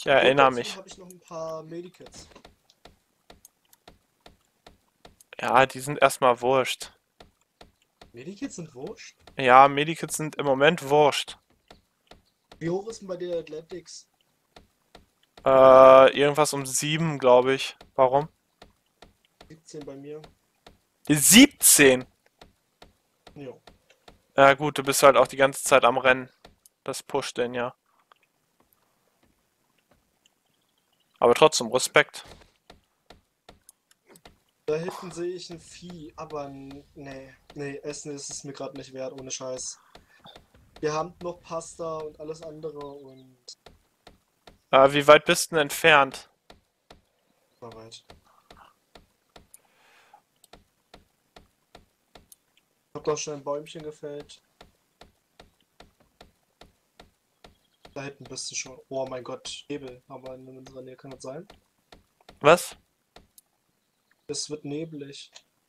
Ich erinnere dazu mich. habe ich noch ein paar Medikits. Ja, die sind erstmal wurscht. Medikits sind wurscht. Ja, Medikits sind im Moment wurscht. Wie hoch ist denn bei dir Athletics? Irgendwas um 7, glaube ich. Warum? 17 bei mir. 17! Jo. Ja gut, du bist halt auch die ganze Zeit am Rennen. Das pusht den ja. Aber trotzdem, Respekt. Da hinten sehe ich ein Vieh, aber nee, Essen ist es mir gerade nicht wert, ohne Scheiß. Wir haben noch Pasta und alles andere und Wie weit bist du denn entfernt? war weit. Ich hab doch schon ein Bäumchen gefällt. Da hinten bist du schon. Oh mein Gott, Nebel haben wir in unserer Nähe, kann das sein? Was? Es wird neblig.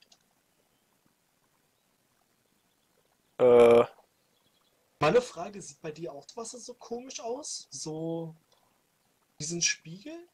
Äh, Meine Frage, sieht bei dir auch Wasser so komisch aus? So diesen Spiegel?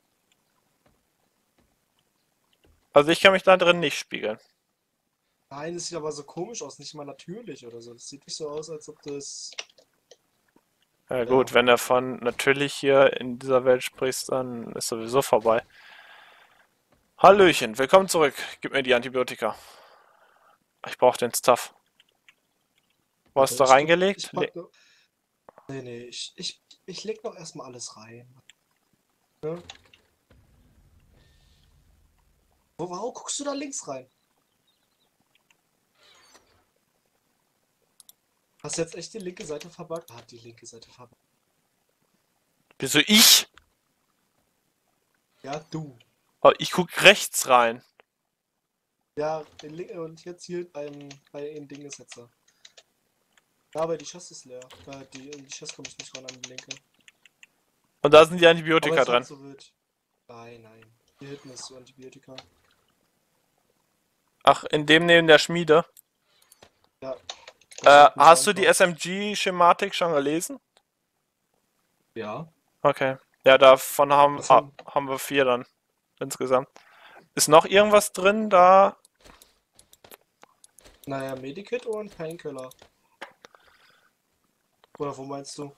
also ich kann mich da drin nicht spiegeln. Nein, es sieht aber so komisch aus, nicht mal natürlich oder so. Das sieht nicht so aus, als ob das. Ja Ja. gut, wenn du von natürlich hier in dieser Welt sprichst, dann ist sowieso vorbei. Hallöchen, willkommen zurück. Gib mir die Antibiotika. Ich brauche den Stuff. Wo hast Warte, du reingelegt? ich pack noch. Nee, ich leg noch erstmal alles rein. Ne? Warum guckst du da links rein? Hast du jetzt echt die linke Seite verbuggt? Hat die linke Seite verbuggt. Wieso ich? Ja, du. Oh, ich guck rechts rein. Ja, und jetzt hier bei dem Ding ist jetzt da. Ja, aber die Chest ist leer. Die Chest komme ich nicht ran an die linke. Und da sind die Aber Antibiotika ist halt drin. so wild. Nein. Hier hinten ist so Antibiotika. Ach, in dem neben der Schmiede. Ja. Da steht ein Hast du die Schrank. SMG-Schematik schon gelesen? Ja. Okay. Ja, davon Was haben. haben wir 4 dann insgesamt. Ist noch irgendwas drin da? Naja, Medikit und Painkiller. Oder wo meinst du?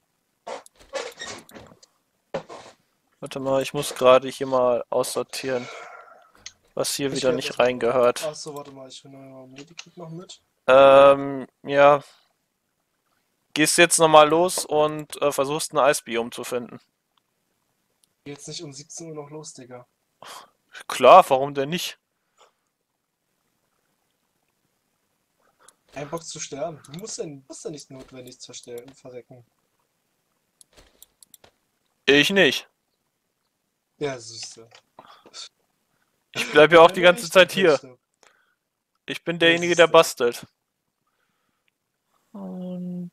Warte mal, ich muss gerade hier mal aussortieren, was hier Ich wieder werde nicht das mal machen. reingehört. Achso, warte mal, ich nehme mal Medikit noch mit. Ja. Gehst jetzt nochmal los und versuchst ein Eisbiom zu finden. Jetzt nicht um 17 Uhr noch los, Digga. Klar, warum denn nicht? Ein Bock zu sterben. Du musst ja nicht notwendig verrecken. Ich nicht. Ja, siehste. Ich bleib ja auch die Nur ganze ich, der Zeit hier. Pechte. Ich bin Ja, derjenige, der siehste. bastelt. Und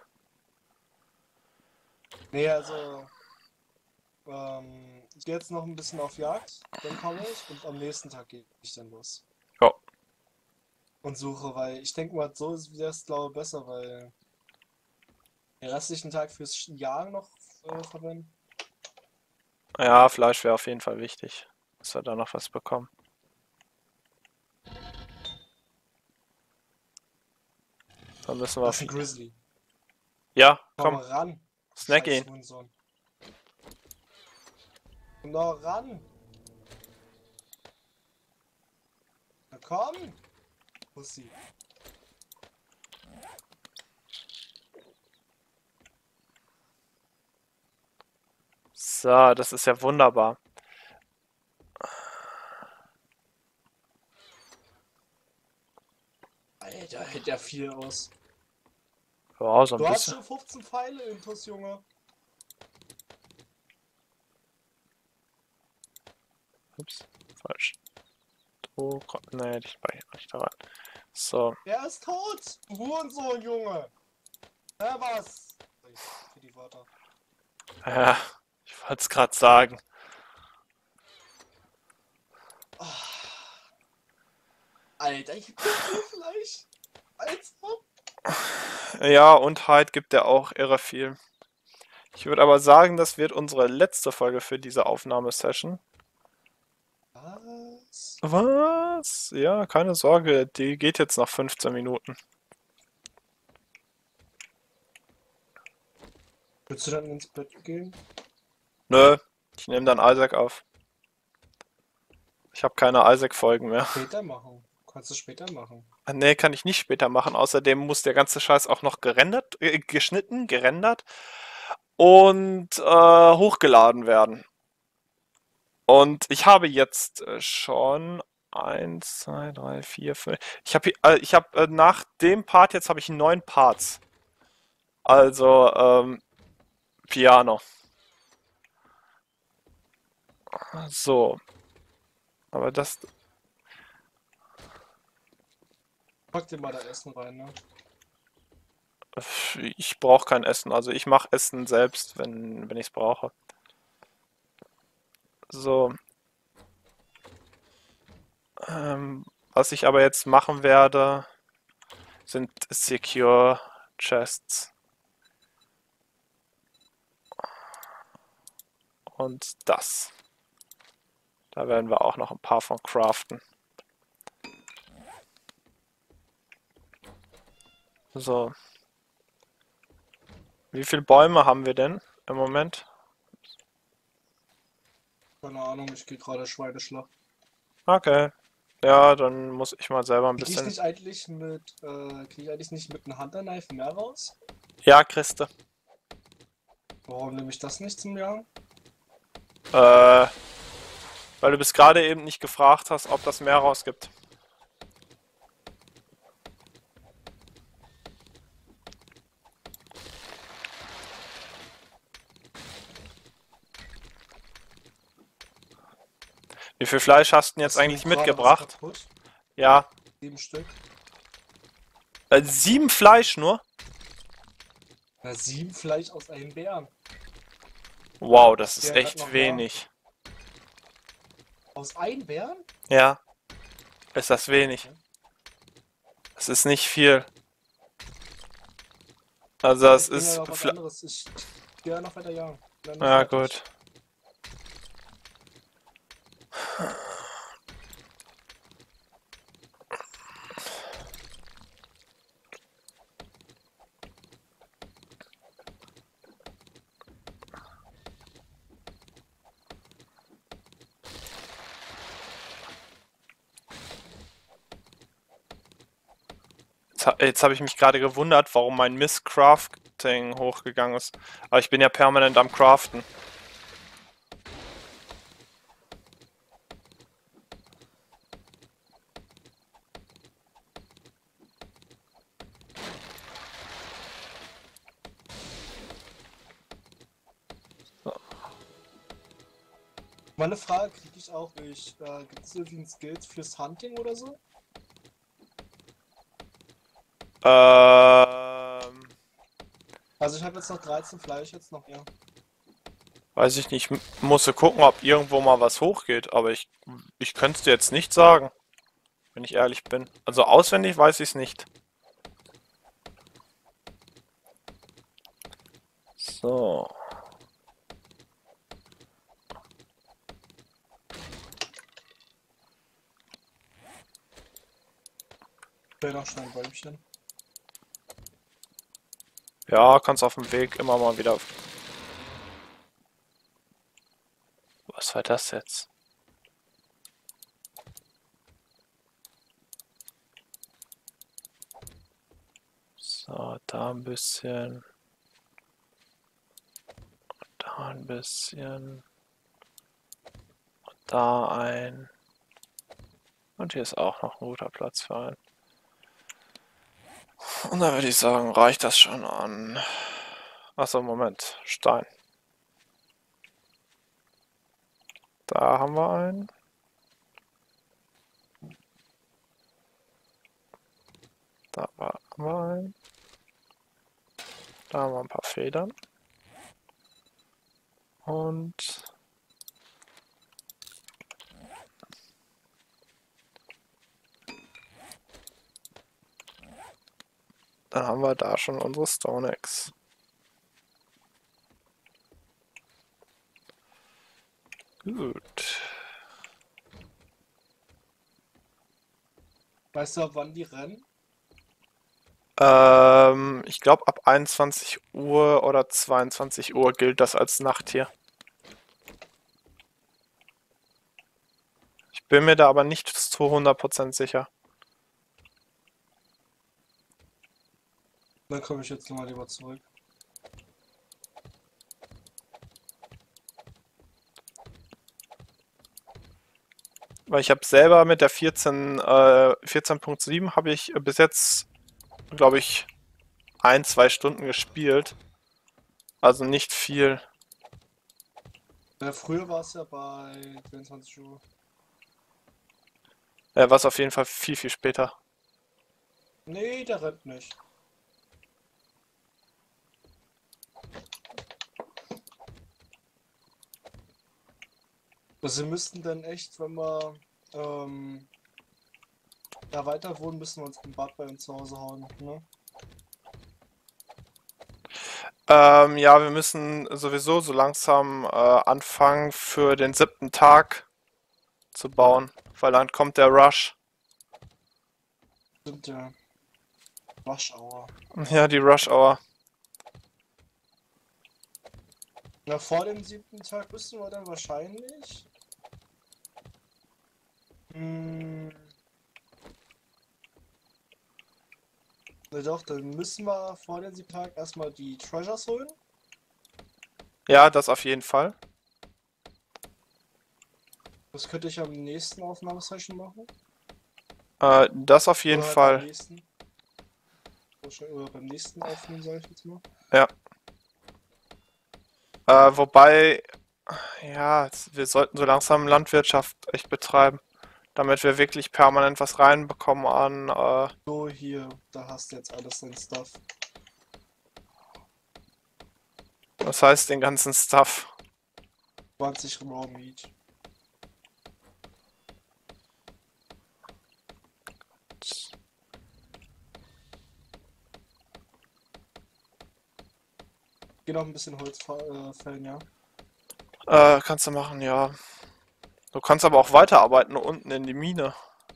Nee, also, ich gehe jetzt noch ein bisschen auf Jagd, dann komme ich und am nächsten Tag gehe ich dann los. ja. Und suche, weil ich denke mal, so ist es, glaube ich, besser, weil den restlichen Tag fürs Jagen noch verwenden. Ja, Fleisch wäre auf jeden Fall wichtig, dass wir da noch was bekommen. Dann müssen wir Das auf. ist ein Grizzly. Ja, Komm komm, mal ran. snack Scheiß ihn. Hurensohn. Komm doch ran. Na komm. Pussy. So, das ist ja wunderbar. Alter, hält der viel aus. Ja, so ein Du hast bisschen. schon 15 Pfeile, Intus, Junge. Ups, falsch. Nee, ich war hier nicht daran. So, Er ist tot. Du Hurensohn, Junge. Na was? Für die Wörter. ja, ich wollte es gerade sagen. Alter, ich hab so viel Fleisch. Alter. Ja, und Hyde gibt ja auch irre viel. Ich würde aber sagen, das wird unsere letzte Folge für diese Aufnahmesession. Was? Was? Ja, keine Sorge, die geht jetzt nach 15 Minuten. Willst du dann ins Bett gehen? Nö, ich nehme dann Isaac auf. Ich habe keine Isaac-Folgen mehr. Später machen. Kannst du später machen. Nee, kann ich nicht später machen. Außerdem muss der ganze Scheiß auch noch geschnitten, gerendert und hochgeladen werden. Und ich habe jetzt schon eins, 2, 3, 4, 5. Ich habe nach dem Part jetzt habe ich 9 Parts. Also Piano. So, aber das. Pack dir mal da Essen rein, ne? Ich brauche kein Essen. Also ich mache Essen selbst, wenn ich es brauche. So, was ich aber jetzt machen werde, sind Secure Chests. Und das. Da werden wir auch noch ein paar von craften. So. Wie viele Bäume haben wir denn im Moment? Keine Ahnung, ich gehe gerade Schweineschlacht. Okay. Ja, dann muss ich mal selber ein Krieg ich bisschen. nicht eigentlich krieg ich eigentlich nicht mit einem Hunter-Knife mehr raus? Ja, Christe. Warum nehme ich das nicht zum Jagen? Äh, weil du bis gerade eben nicht gefragt hast, ob das mehr rausgibt. Wie viel Fleisch hast du denn jetzt Hast du eigentlich gerade was mitgebracht? kaputt? Ja. 7 Stück. 7 Fleisch nur? Na, 7 vielleicht aus einem Bären. Wow, das ist Der gerade echt noch da. wenig. Aus einem Bären? Ja, ist das wenig. Okay. Das ist nicht viel. Also das Ich bringe ja ist. noch was anderes. Ich gehe ja noch weiter jagen. Bin noch Ja, fertig. gut. Jetzt habe ich mich gerade gewundert, warum mein Misscrafting hochgegangen ist. Aber ich bin ja permanent am Craften. Meine Frage kriege ich auch nicht. Gibt es irgendwie Skills fürs Hunting oder so? Ähm, Also ich habe jetzt noch 13 Fleisch, jetzt noch mehr. weiß ich nicht. Musste gucken, ob irgendwo mal was hochgeht. Aber ich könnte es dir jetzt nicht sagen, wenn ich ehrlich bin. Also auswendig weiß ich es nicht. So. Ich will noch schnell ein Bäumchen. Ja, kannst auf dem Weg immer mal wieder. Was war das jetzt? So, da ein bisschen. Da ein bisschen. Da ein. Und hier ist auch noch ein guter Platz für einen. Und dann würde ich sagen, reicht das schon an. Achso, Moment. Stein. Da haben wir einen. Da haben wir einen. Da haben wir ein paar Federn. Und dann haben wir da schon unsere Stone Axe. Gut. Weißt du, ab wann die rennen? Ich glaube, ab 21 Uhr oder 22 Uhr gilt das als Nacht hier. Ich bin mir da aber nicht zu 100% sicher. Dann komme ich jetzt nochmal lieber zurück. Weil ich habe selber mit der 14.7 habe ich bis jetzt, glaube ich, 1, 2 Stunden gespielt. Also nicht viel. Früher war es ja bei 24 Uhr. Was auf jeden Fall viel, viel später. Nee, der rennt nicht. Also wir müssten dann echt, wenn wir da weiter wohnen, müssen wir uns im Bad bei uns zu Hause hauen, ne? Ja, wir müssen sowieso so langsam anfangen für den 7. Tag zu bauen, weil dann kommt der Rush. Stimmt ja. Rush Hour. Ja, die Rush Hour. Na, vor dem 7. Tag müssen wir dann wahrscheinlich. Hm, na doch, dann müssen wir vor dem 7. Tag erstmal die Treasures holen. Ja, das auf jeden Fall. Das könnte ich am nächsten Aufnahmesession machen. Das auf jeden Oder halt Fall. beim nächsten. Oder beim nächsten Aufnehmen, sage ich jetzt mal. Ja. Wobei, ja, wir sollten so langsam Landwirtschaft echt betreiben, damit wir wirklich permanent was reinbekommen an, So, hier, da hast du jetzt alles dein Stuff. das heißt den ganzen Stuff. 20 Raw Meat. Geh noch ein bisschen Holz fällen, ja. Kannst du machen, ja. Du kannst aber auch weiterarbeiten unten in die Mine.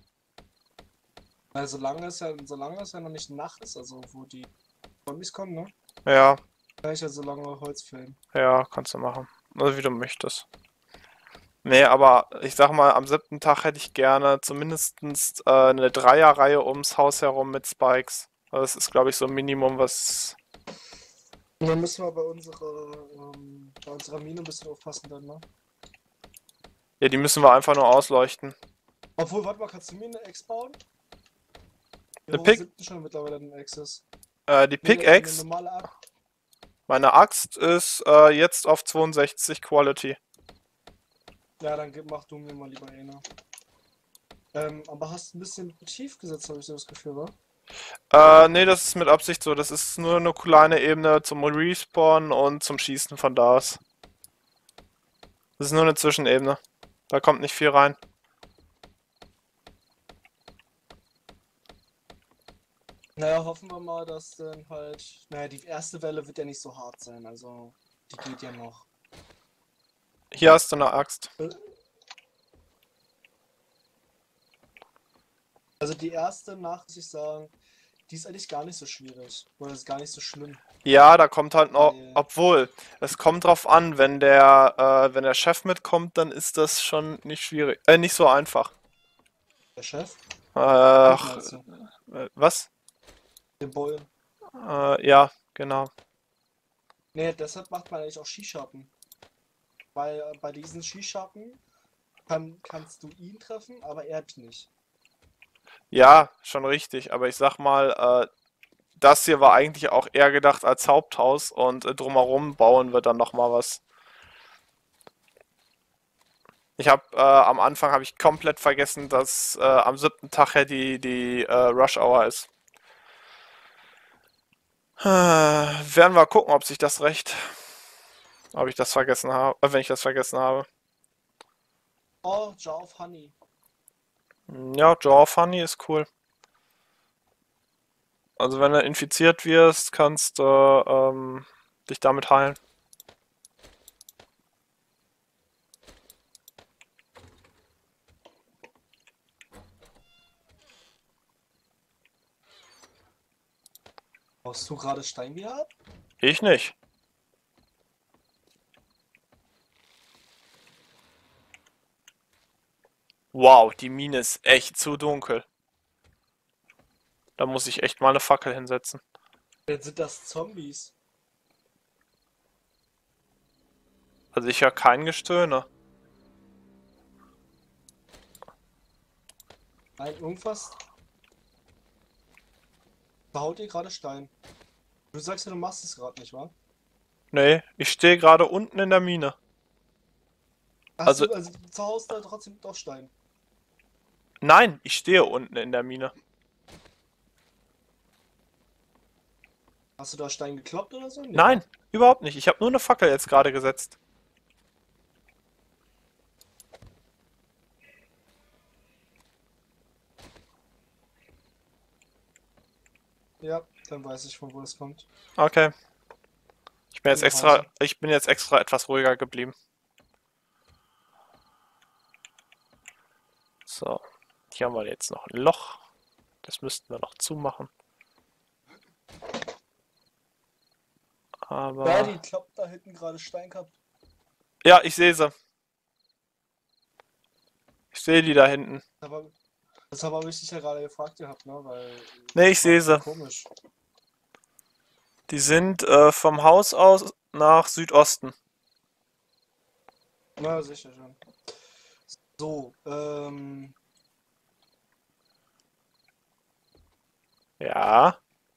Also solange es ja noch nicht Nacht ist, also wo die Zombies kommen, ne? Ja, Kann ich ja so lange Holz fällen. ja, kannst du machen. Also wie du möchtest. Nee, aber ich sag mal, am 7. Tag hätte ich gerne zumindest eine Dreierreihe ums Haus herum mit Spikes. Das ist, glaube ich, so ein Minimum, was. Und dann müssen wir bei unserer Mine ein bisschen aufpassen dann, ne? Ja, die müssen wir einfach nur ausleuchten. Obwohl, warte mal, kannst du mir eine Ex bauen? Wie Eine hoch Pick, sind denn schon mittlerweile ein Access? die Nee, eine Pickaxe, normale Axt. meine Axt ist jetzt auf 62 Quality. Ja, dann mach du mir mal lieber eine. Aber hast ein bisschen tief gesetzt, habe ich so das Gefühl, wa? Nee, das ist mit Absicht so. Das ist nur eine kleine Ebene zum Respawn und zum Schießen von da aus. Das ist nur eine Zwischenebene. Da kommt nicht viel rein. Naja, hoffen wir mal, dass dann halt. Naja, die erste Welle wird ja nicht so hart sein, also die geht ja noch. Hier hast du eine Axt. Also die erste Nacht, muss ich sagen, die ist eigentlich gar nicht so schwierig. Oder ist gar nicht so schlimm. Ja, da kommt halt noch, Weil obwohl, es kommt drauf an, wenn der Chef mitkommt, dann ist das schon nicht schwierig, nicht so einfach. der Chef, Pig Ach, meinst du? was? Den Bullen. Ja, genau. Nee, deshalb macht man eigentlich auch Skischatten. Weil bei diesen Skischatten kannst du ihn treffen, aber er dich nicht. Ja, schon richtig, aber ich sag mal, das hier war eigentlich auch eher gedacht als Haupthaus und drumherum bauen wir dann nochmal was. Ich habe am Anfang habe ich komplett vergessen, dass am 7. Tag ja die Rush Hour ist. Werden wir gucken, ob sich das rächt. Ob ich das vergessen habe, wenn ich das vergessen habe. Oh, Jar of Honey. Ja, Jaw of Honey ist cool. Also wenn du infiziert wirst, kannst du dich damit heilen. Baust du gerade Stein wieder ab? Ich nicht. Wow, die Mine ist echt zu dunkel. Da muss ich echt mal eine Fackel hinsetzen. Jetzt sind das Zombies. Also ich höre kein Gestöhne. Nein, irgendwas. Behaut ihr gerade Stein. Du sagst ja, du machst es gerade nicht, wa? Nee, ich stehe gerade unten in der Mine. Also, Also du verhaust da trotzdem doch Stein. nein, ich stehe unten in der Mine. Hast du da Stein gekloppt oder so? Nee, Nein, wa? überhaupt nicht. Ich habe nur eine Fackel jetzt gerade gesetzt. Ja, dann weiß ich, von wo das kommt. Okay. Nach Hause. Ich bin jetzt extra etwas ruhiger geblieben. So, hier haben wir jetzt noch ein Loch. Das müssten wir noch zumachen. Ja, Aber... die kloppt da hinten gerade Stein kaputt. Ja, ich sehe sie. Ich sehe die da hinten. Das habe ich dich ja gerade gefragt gehabt, ne? Weil. Nee, ich sehe sie. Komisch. Die sind vom Haus aus nach Südosten. Na, sicher schon. So, Ja,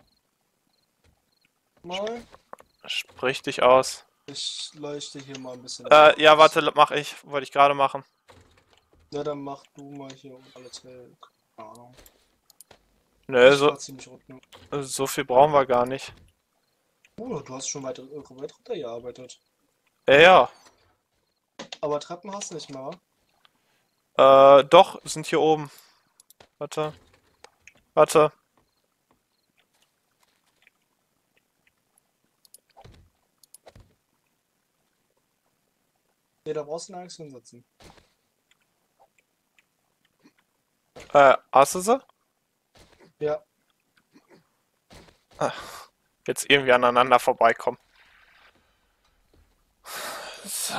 mal. sprich dich aus. Ich leuchte hier mal ein bisschen. Ja, warte, mach ich. Wollte ich gerade machen. Ja, dann mach du mal hier alles hell. Keine Ahnung. Nö, Ich war ziemlich unten. so viel brauchen wir gar nicht. Oh, du hast schon weit runtergearbeitet. Ja, Aber Treppen hast du nicht mehr, wa? doch, sind hier oben. Warte. Warte. Nee, da brauchst du nirgends hinsetzen. Hast du sie? Ja. Jetzt irgendwie aneinander vorbeikommen. So.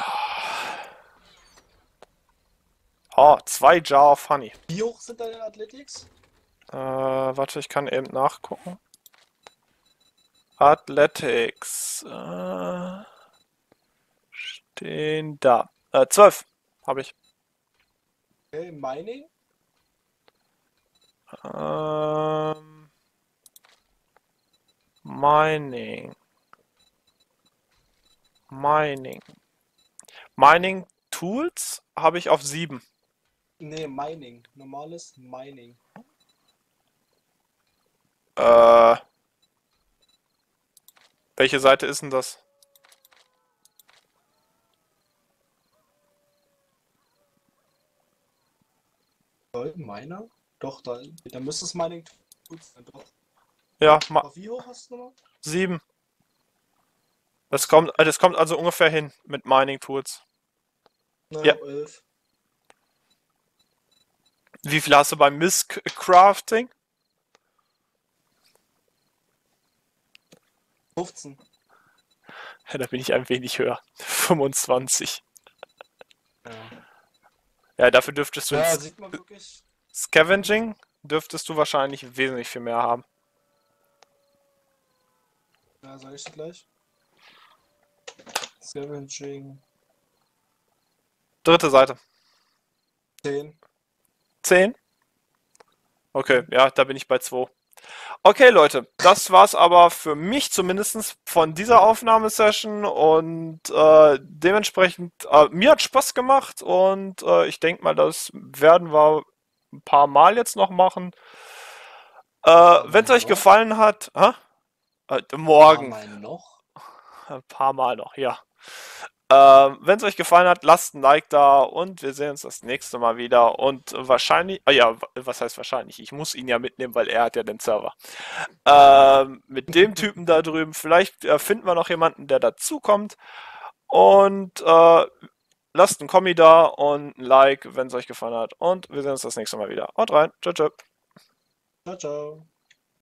Oh, 2 Jar of Honey. Wie hoch sind deine Athletics? Warte, ich kann eben nachgucken. Athletics. Stehen da. 12 habe ich. Okay, Mining? Mining. Mining. Mining Tools habe ich auf 7. Nee, Mining. Normales Mining. Welche Seite ist denn das? Miner? Doch, da müsste es Mining Tools sein, doch. Ja, Auf wie hoch hast du nochmal? 7. Das kommt also ungefähr hin mit Mining Tools. Naja, Ja. 11. Wie viel hast du beim Misk Crafting? 15. Ja, da bin ich ein wenig höher. 25. Ja. Ja, dafür dürftest du Ja, in sieht man wirklich. Scavenging dürftest du wahrscheinlich wesentlich viel mehr haben. Ja, sag ich dir gleich. Scavenging. Dritte Seite. 10. 10? Okay, ja, da bin ich bei 2. Okay, Leute, das war's aber für mich zumindest von dieser Aufnahmesession und dementsprechend, mir hat Spaß gemacht und ich denke mal, das werden wir ein paar Mal jetzt noch machen. Wenn es euch gefallen hat, morgen, Mal noch. ein paar Mal noch, ja. Wenn es euch gefallen hat, lasst ein Like da und wir sehen uns das nächste Mal wieder. Und wahrscheinlich, ja, was heißt wahrscheinlich? Ich muss ihn ja mitnehmen, weil er hat ja den Server. Mit dem Typen da drüben, vielleicht finden wir noch jemanden, der dazukommt. Und lasst einen Kommi da und ein Like, wenn es euch gefallen hat. Und wir sehen uns das nächste Mal wieder. Haut rein. Tschö, tschö. Ciao, ciao.